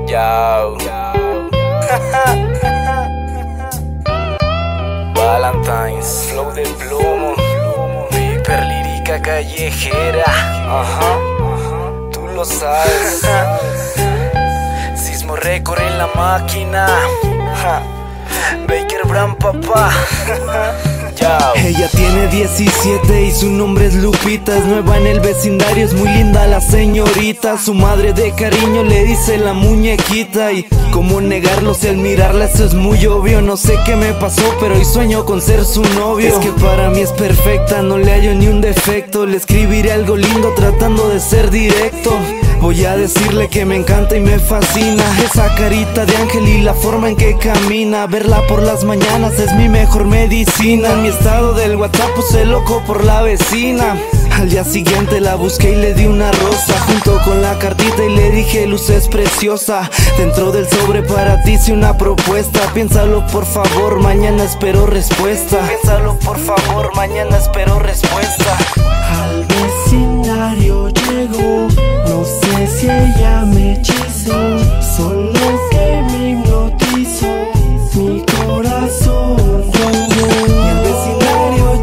Yo. Valentine's, flow de plomo, hiper lírica callejera. Ajá, tú lo sabes. Sismo récord en la máquina. Baker Brand, papá. Ella tiene 17 y su nombre es Lupita. Es nueva en el vecindario, es muy linda la señorita. Su madre de cariño le dice la muñequita. Y cómo negarlo si al mirarla eso es muy obvio. No sé qué me pasó, pero hoy sueño con ser su novio. Es que para mí es perfecta, no le hallo ni un defecto. Le escribiré algo lindo tratando de ser directo. Voy a decirle que me encanta y me fascina esa carita de ángel y la forma en que camina. Verla por las mañanas es mi mejor medicina. En mi estado del WhatsApp puse loco por la vecina. Al día siguiente la busqué y le di una rosa junto con la cartita y le dije: luces preciosa, dentro del sobre para ti hice una propuesta. Piénsalo por favor, mañana espero respuesta. Piénsalo por favor, mañana espero respuesta. Al vecindario llegó, no sé si ella me hechizó, solo que me hipnotizó, mi corazón robó. Y al vecindario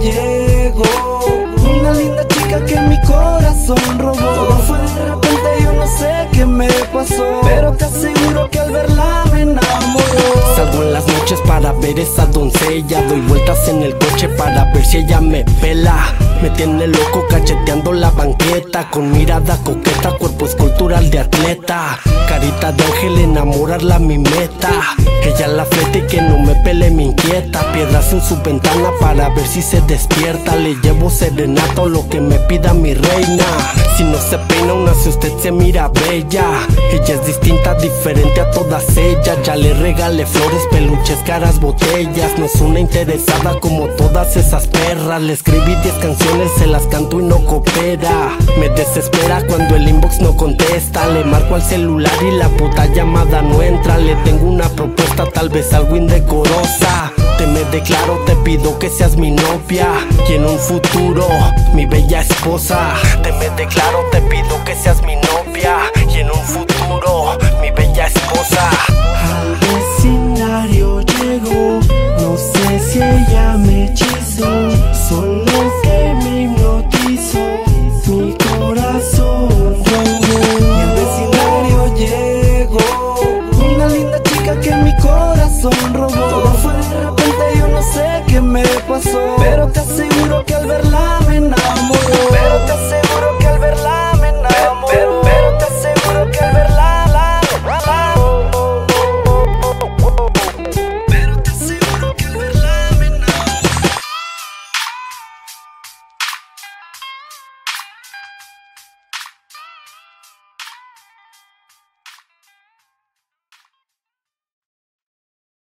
llegó una linda chica que mi corazón robó. Todo fue de repente, yo no sé qué me pasó, pero te aseguro que al verla me enamoró. Salgo en las noches para ver esa doncella, doy vueltas en el coche para ver si ella me pela. Me tiene loco cacheteando la banqueta, con mirada coqueta, cuerpo escultural de atleta. Carita de ángel, enamorarla mi meta. Ella la fleta y que no me pele me inquieta. Piedras en su ventana para ver si se despierta. Le llevo serenata o lo que me pida mi reina. Si no se peina aún así usted se mira bella. Ella es distinta, diferente a todas ellas. Ya le regalé flores, peluches, caras, botellas. No es una interesada como todas esas perras. Le escribí 10 canciones, se las canto y no coopera. Me desespera cuando el inbox no contesta. Le marco al celular y la puta llamada no entra. Le tengo una propuesta, tal vez algo indecorosa. Te me declaro, te pido que seas mi novia y en un futuro mi bella esposa. Te me declaro, te pido que seas mi novia